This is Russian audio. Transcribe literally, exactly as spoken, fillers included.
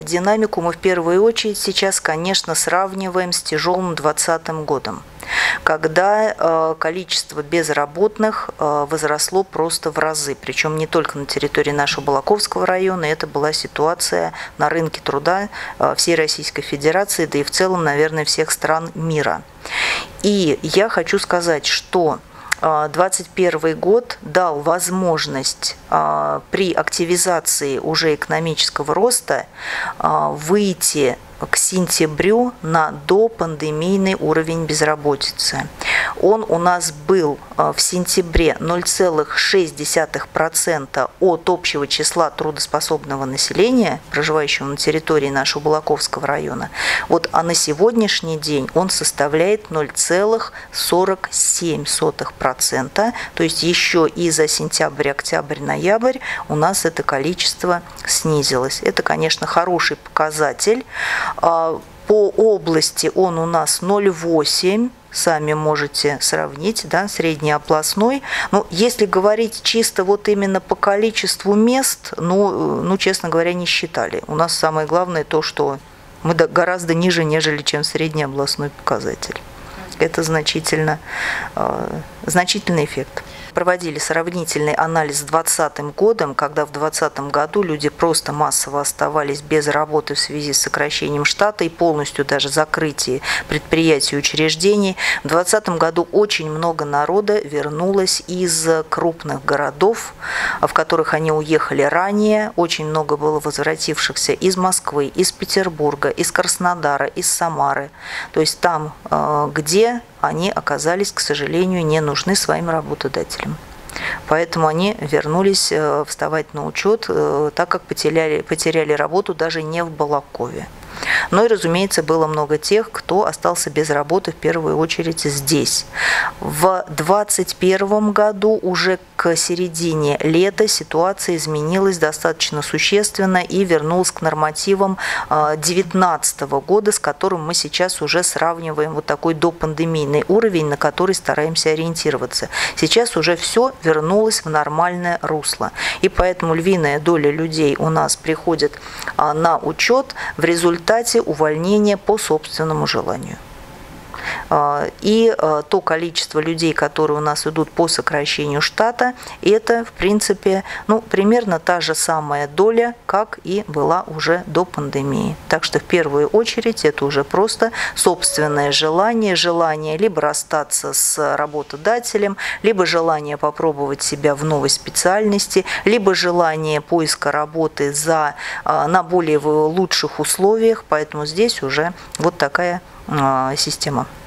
Динамику мы в первую очередь сейчас, конечно, сравниваем с тяжелым двадцатым годом, когда количество безработных возросло просто в разы, причем не только на территории нашего Балаковского района, это была ситуация на рынке труда всей Российской Федерации, да и в целом, наверное, всех стран мира. И я хочу сказать, что двадцать первый год дал возможность при активизации уже экономического роста выйти к сентябрю на допандемийный уровень безработицы. Он у нас был в сентябре ноль целых шесть десятых процента от общего числа трудоспособного населения, проживающего на территории нашего Балаковского района. Вот, а на сегодняшний день он составляет ноль целых сорок семь сотых процента, то есть еще и за сентябрь, октябрь, ноябрь у нас это количество снизилось. Это, конечно, хороший показатель. По области он у нас ноль целых восемь, сами можете сравнить, да, среднеобластной. Но если говорить чисто вот именно по количеству мест, ну, ну, честно говоря, не считали. У нас самое главное то, что мы гораздо ниже, нежели чем среднеобластной показатель. Это значительно, значительный эффект. Проводили сравнительный анализ с двадцатым годом, когда в двадцатом году люди просто массово оставались без работы в связи с сокращением штата и полностью даже закрытием предприятий и учреждений. В двадцатом году очень много народа вернулось из крупных городов, в которых они уехали ранее. Очень много было возвратившихся из Москвы, из Петербурга, из Краснодара, из Самары. То есть там, где они оказались, к сожалению, не нужны своим работодателям. Поэтому они вернулись вставать на учет, так как потеряли, потеряли работу даже не в Балакове. Но и, разумеется, было много тех, кто остался без работы в первую очередь здесь. В двадцать первом году уже к середине лета ситуация изменилась достаточно существенно и вернулась к нормативам две тысячи девятнадцатого года, с которым мы сейчас уже сравниваем вот такой допандемийный уровень, на который стараемся ориентироваться. Сейчас уже все вернулось в нормальное русло. И поэтому львиная доля людей у нас приходит на учет в результате увольнения по собственному желанию. И то количество людей, которые у нас идут по сокращению штата, это, в принципе, ну, примерно та же самая доля, как и была уже до пандемии. Так что в первую очередь это уже просто собственное желание, желание либо расстаться с работодателем, либо желание попробовать себя в новой специальности, либо желание поиска работы за, на более лучших условиях. Поэтому здесь уже вот такая система.